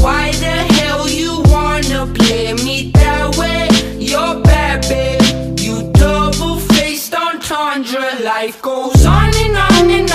Why the hell you wanna play me that way? You're bad, babe. You double-faced entendre. Life goes on and on and